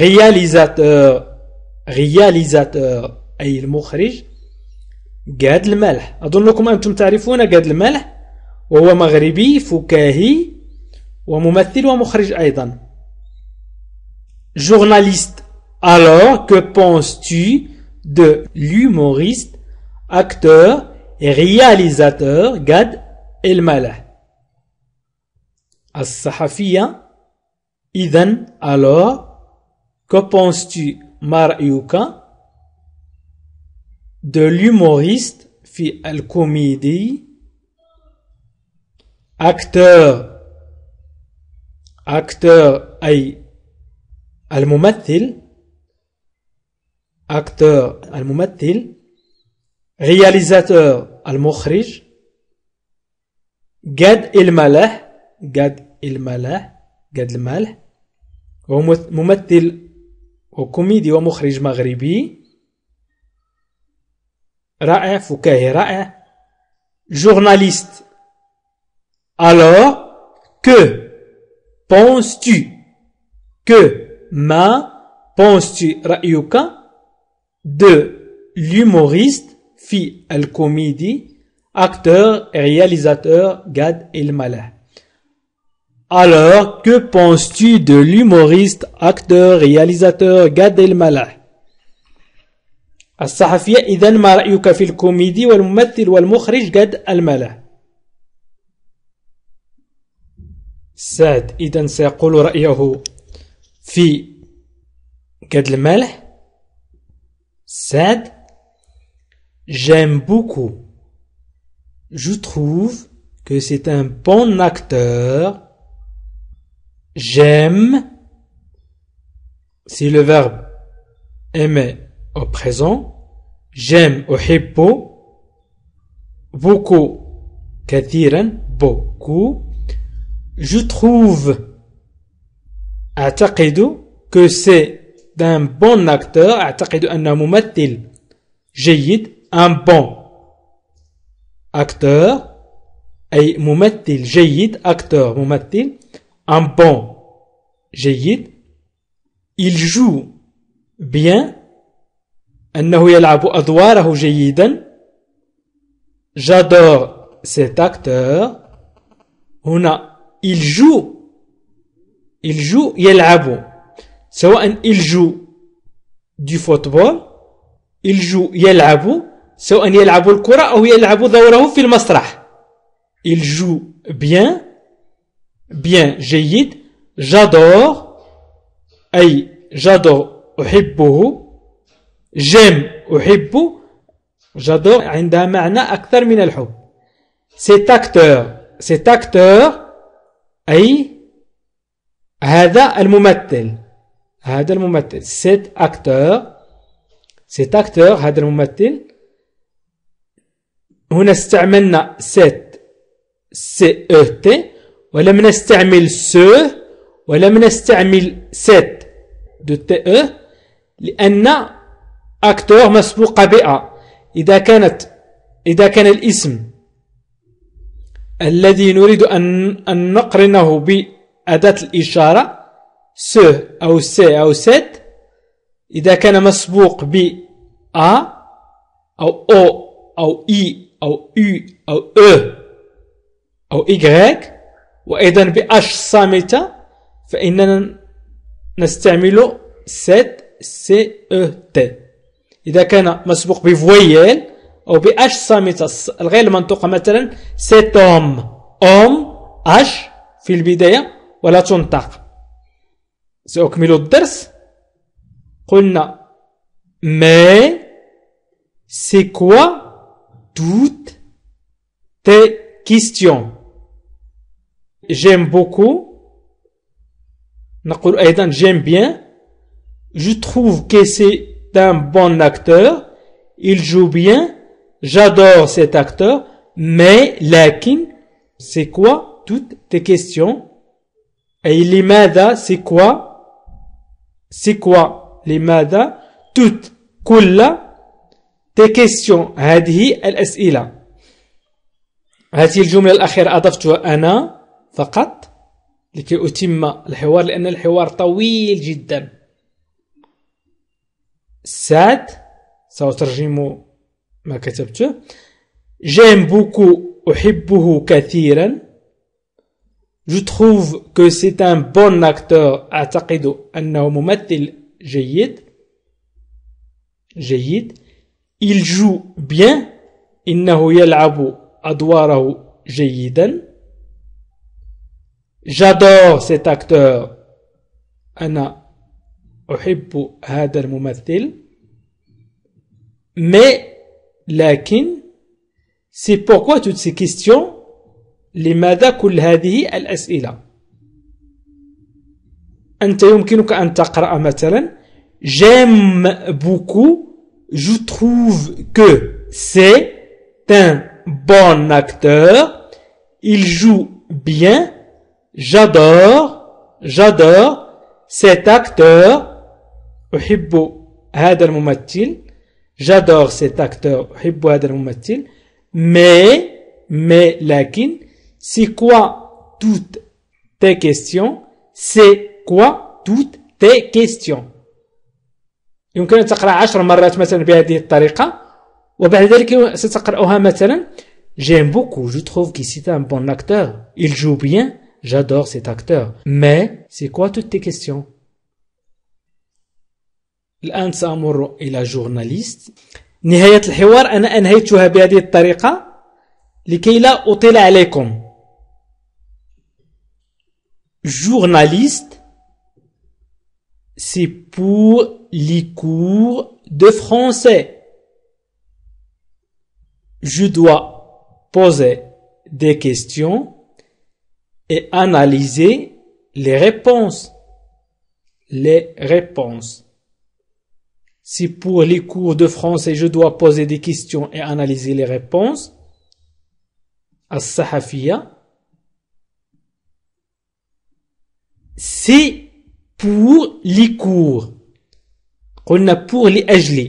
réalisateur أي المخرج قاد المالح أظنكم أنتم تعرفون قاد المالح وهو مغربي فكاهي وممثل ومخرج أيضا journaliste alors que penses-tu de l'humoriste acteur et réalisateur قاد المالح الصحفية إذن alors que penses-tu ما رأيك de l'humoriste في الكوميدي acteur أي الممثل réalisateur المخرج قاد المالح هو ممثل وكوميدي ومخرج مغربي رائع فكاهي رائع journaliste alors que penses-tu ما penses-tu رأيك de l'humoriste في الكوميدي acteur et réalisateur قاد المالح alors que penses-tu de l'humoriste acteur réalisateur قاد المالح الصحفية إذن ما رأيك في الكوميدي والممثل والمخرج قاد المالح سعد إذن سيقول رأيه في قاد المالح سعد j'aime beaucoup je trouve que c'est un bon acteur j'aime c'est le verbe aimer au présent j'aime أحب beaucoup كثيرا beaucoup je trouve أعتقد que c'est d'un bon acteur أعتقد أنه ممثل جيد un bon acteur أي ممثل جيد acteur ممثل un bon جيد il joue bien أنه يلعب أدواره جيدا j'adore cet acteur هنا il joue يلعب سواء il joue du football il joue يلعب سواء يلعب الكرة أو يلعب دوره في المسرح il joue bien جيد j'adore أي j'adore أحبه j'aime أحب j'adore عندها معنى أكثر من الحب cet acteur أي هذا الممثل cet acteur هذا الممثل هنا استعملنا cet ولم نستعمل ce ولم نستعمل cet de te لأن acteur مسبوق بأ إذا كان الاسم الذي نريد أن نقرنه بأداة الإشارة ce أو سي أو set إذا كان مسبوق ب A أو O أو I أو U أو E أو Y وأيضا ب H صامتة فإننا نستعمل set CET إذا كان مسبوق بفويل أو ب H صامتة الغير منطوقة مثلا cet homme H في البداية ولا تنطق سأكمل الدرس قلنا mais c'est quoi toutes tes questions j'aime beaucoup. نقول أيضا j'aime bien. Je trouve que c'est un bon acteur. Il joue bien. J'adore cet acteur. Mais لكن c'est quoi toutes tes questions? Et لماذا c'est quoi? C'est quoi لماذا toutes كل tes questions هذه الأسئلة. هذه الجملة الأخيرة أضفتها أنا فقط لكي أتم الحوار لأن الحوار طويل جدا. ساد سأترجم ما كتبته. J'aime beaucoup أحبه كثيرا. Je trouve que c'est un bon acteur. أعتقد أنه ممثل جيد. Il joue bien. إنه يلعب أدواره جيدا. J'adore cet acteur. أنا أحب هذا الممثل. Mais لكن c'est pourquoi toutes ces questions. لماذا كل هذه الأسئلة؟ أنت يمكنك أن تقرأ مثلا j'aime beaucoup. Je trouve que c'est un bon acteur. Il joue bien. J'adore cet acteur. أحب هذا الممثل. J'adore cet acteur. أحب هذا الممثل. Mais لكن c'est quoi toutes tes questions? C'est quoi toutes tes questions? يمكن أن تقرأ 10 مرات مثلا بهذه الطريقة وبعد ذلك ستقرأها مثلا j'aime beaucoup, je trouve que c'est un bon acteur, il joue bien, j'adore cet acteur, mais c'est quoi toutes tes questions? الآن سأمر إلى جورناليست. نهاية الحوار أنا أنهيتها بهذه الطريقة لكي لا أطيل عليكم. Journaliste, c'est pour les cours de français. Je dois poser des questions et analyser les réponses. Si pour les cours de français je dois poser des questions et analyser les réponses. الصحفية. C'est pour les cours. قلنا pour لأجل.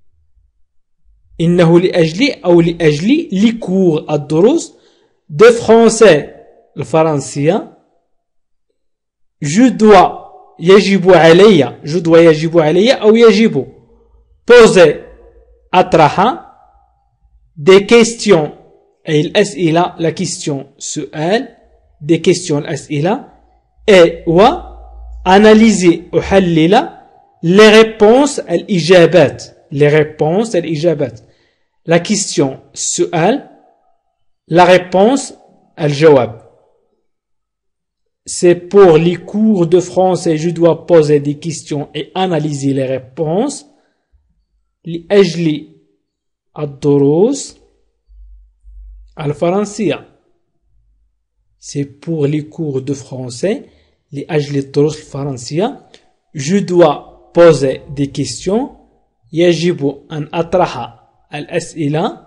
إنه لأجل أو لأجل les cours الدروس de français الفرنسية. Je dois يجب علي أو يجب poser أطرح des questions أي الأسئلة la question سؤال des questions الأسئلة et و analyser أحلل les réponses الإجابات la question سؤال la réponse الجواب. C'est pour les cours de français je dois poser des questions et analyser les réponses. لأجل الدروس الفرنسية. C'est pour les cours de français لأجل الدروس الفرنسية. Je dois poser des questions. يجب أن أطرح الأسئلة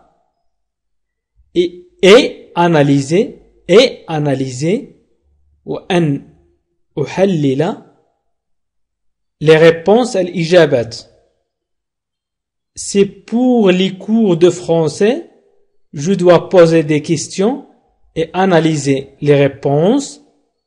et analyser وأن أحلل les réponses الإجابات. C'est pour les cours de français je dois poser des questions et analyser les réponses.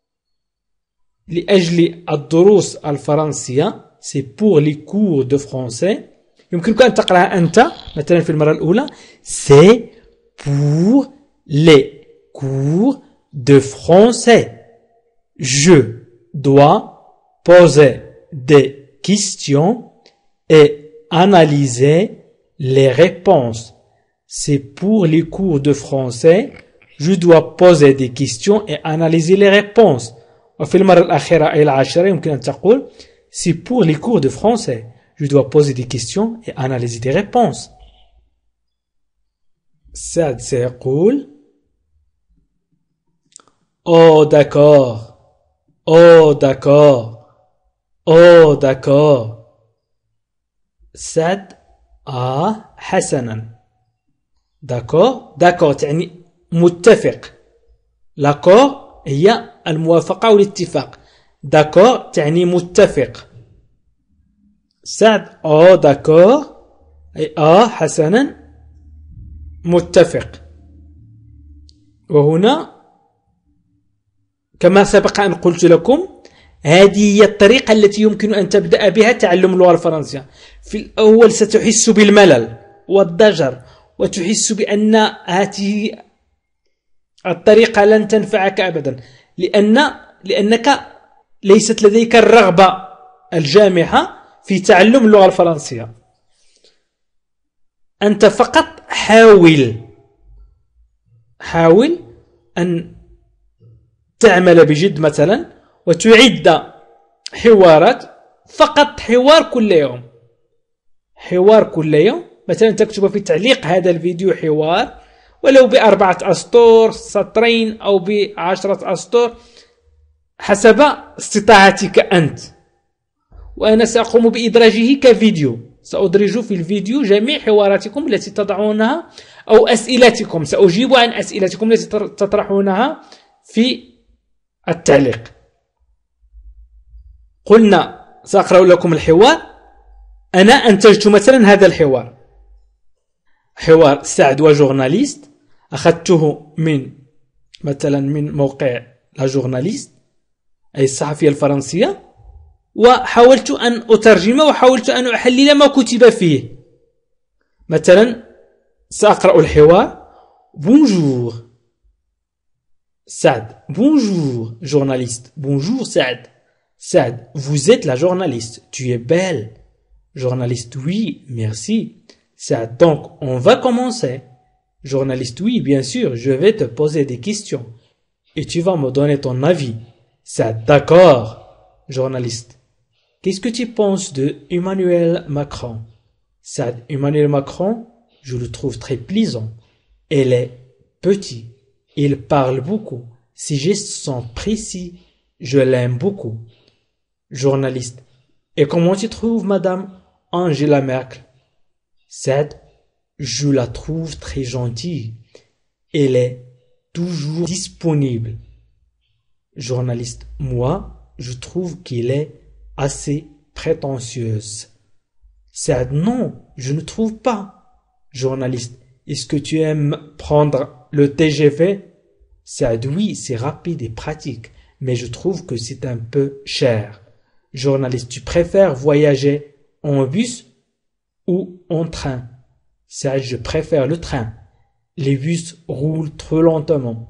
لأجل الدروس الفرنسية. C'est pour les cours de français. يمكنك أن تقرأها أنت مثلا في المرة الأولى. C'est pour les cours de français. Je dois poser des questions et analyser les réponses. C'est pour les cours de français. Je dois poser des questions et analyser les réponses. وفي المرة الأخيرة أي العاشرة يمكن أن تقول c'est pour les cours de français. Je dois poser des questions et analyser des réponses. سعد سيقول Oh d'accord. Oh d'accord. Oh d'accord. سعد حسنا. d'accord. d'accord تعني متفق. l'accord هي الموافقة والاتفاق. d'accord تعني متفق. سعد d'accord أي حسنا متفق. وهنا كما سبق أن قلت لكم هذه هي الطريقة التي يمكن أن تبدأ بها تعلم اللغة الفرنسية. في الأول ستحس بالملل والضجر وتحس بأن هذه الطريقة لن تنفعك أبدا لأنك ليست لديك الرغبة الجامحة في تعلم اللغة الفرنسية. أنت فقط حاول أن تعمل بجد مثلا وتعد حوارات، فقط حوار كل يوم مثلا تكتب في تعليق هذا الفيديو حوار ولو ب4 أسطر، سطرين أو ب10 أسطر حسب استطاعتك أنت. وأنا سأقوم بإدراجه كفيديو، سأدرج في الفيديو جميع حواراتكم التي تضعونها أو أسئلتكم، سأجيب عن أسئلتكم التي تطرحونها في التعليق. قلنا سأقرأ لكم الحوار. أنا أنتجت مثلا هذا الحوار، حوار سعد وجورناليست، أخذته من موقع لا جورناليست أي الصحفية الفرنسية، وحاولت أن أترجمه وحاولت أن أحلل ما كتب فيه. مثلا سأقرأ الحوار. بونجور سعد. بونجور journaliste. Bonjour Saad. Saad, vous êtes la journaliste. Tu es belle. Journaliste, oui, merci. Saad, donc on va commencer. Journaliste, oui, bien sûr, je vais te poser des questions et tu vas me donner ton avis. Saad, d'accord. Journaliste, qu'est-ce que tu penses de Emmanuel Macron? Saad, Emmanuel Macron, je le trouve très plaisant. Il est petit. Il parle beaucoup. Ses gestes sont précis. Je l'aime beaucoup. Journaliste. Et comment tu trouves Madame Angela Merkel? Saad, je la trouve très gentille. Elle est toujours disponible. Journaliste. Moi, je trouve qu'elle est assez prétentieuse. Saad, non, je ne trouve pas. Journaliste. Est-ce que tu aimes prendre le TGV? Saad, oui, c'est rapide et pratique, mais je trouve que c'est un peu cher. Journaliste, tu préfères voyager en bus ou en train? Saad, je préfère le train. Les bus roulent trop lentement.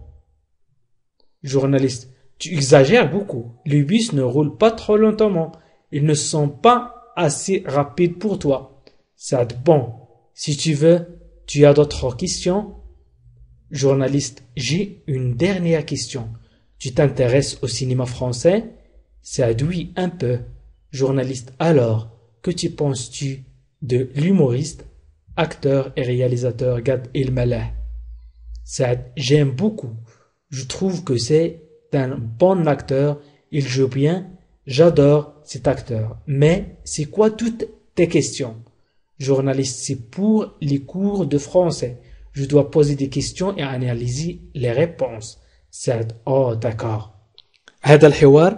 Journaliste, tu exagères beaucoup. Les bus ne roulent pas trop lentement. Ils ne sont pas assez rapides pour toi. Saad, bon, si tu veux, tu as d'autres questions? Journaliste, j'ai une dernière question. Tu t'intéresses au cinéma français? Saad, oui, un peu. Journaliste, alors, que tu penses-tu de l'humoriste, acteur et réalisateur Gad Elmaleh? Saad, j'aime beaucoup. Je trouve que c'est un bon acteur, il joue bien, j'adore cet acteur. Mais c'est quoi toutes tes questions? Journaliste, c'est pour les cours de français. Je dois poser des questions et analyser les réponses. Saad, oh d'accord. هذا الحوار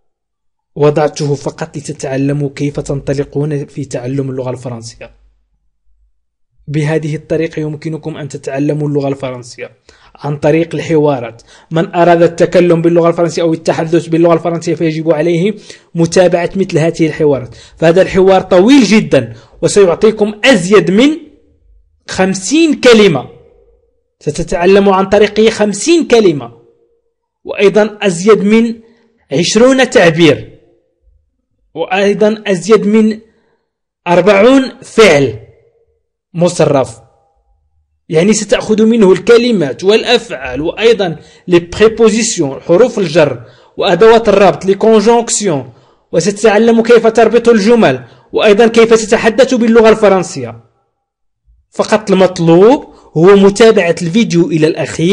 وضعته فقط لتتعلموا كيف تنطلقون في تعلم اللغة الفرنسية. بهذه الطريقة يمكنكم أن تتعلموا اللغة الفرنسية عن طريق الحوارات. من أراد التكلم باللغة الفرنسية أو التحدث باللغة الفرنسية فيجب عليه متابعة مثل هذه الحوارات. فهذا الحوار طويل جدا وسيعطيكم أزيد من 50 كلمة. ستتعلم عن طريقه 50 كلمة وأيضا أزيد من 20 تعبير وأيضا أزيد من 40 فعل مصرف. يعني ستأخذ منه الكلمات والأفعال وأيضا les prépositions حروف الجر وأدوات الربط les conjonctions، وستتعلم كيف تربط الجمل وأيضا كيف تتحدث باللغة الفرنسية. فقط المطلوب هو متابعة الفيديو إلى الأخير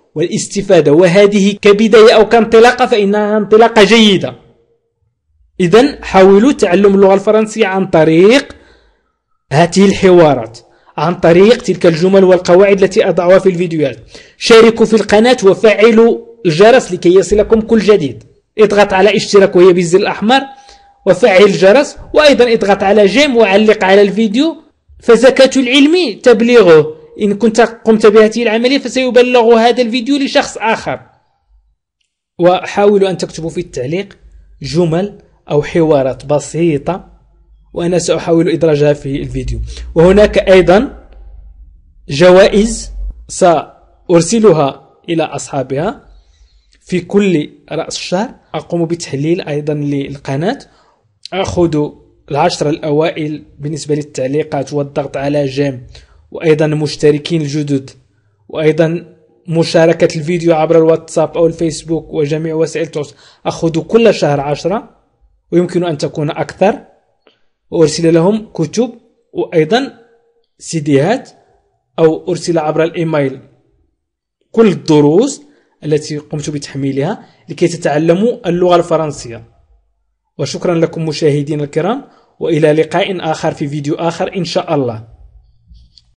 والاستفادة، وهذه كبداية أو كانطلاقة فإنها انطلاقة جيدة. إذن حاولوا تعلم اللغة الفرنسية عن طريق هذه الحوارات، عن طريق تلك الجمل والقواعد التي أضعها في الفيديوهات. شاركوا في القناة وفعلوا الجرس لكي يصلكم كل جديد. اضغط على اشتراك وهي بالزر الأحمر وفعل الجرس، وأيضا اضغط على جيم وعلق على الفيديو، فزكاة العلم تبليغه. إن كنت قمت بهذه العملية فسيبلغ هذا الفيديو لشخص آخر. وحاولوا أن تكتبوا في التعليق جمل أو حوارات بسيطة وأنا سأحاول إدراجها في الفيديو. وهناك أيضا جوائز سأرسلها إلى أصحابها في كل رأس الشهر. أقوم بتحليل أيضا للقناة، أخذ 10 الأوائل بالنسبة للتعليقات والضغط على جيم، وأيضا المشتركين الجدد، وأيضا مشاركة الفيديو عبر الواتساب أو الفيسبوك وجميع وسائل التواصل. أخذ كل شهر 10، ويمكن أن تكون أكثر، وأرسل لهم كتب وأيضا سيديات، أو أرسل عبر الإيميل كل الدروس التي قمت بتحميلها لكي تتعلموا اللغة الفرنسية. وشكرا لكم مشاهدين الكرام، وإلى لقاء آخر في فيديو آخر إن شاء الله.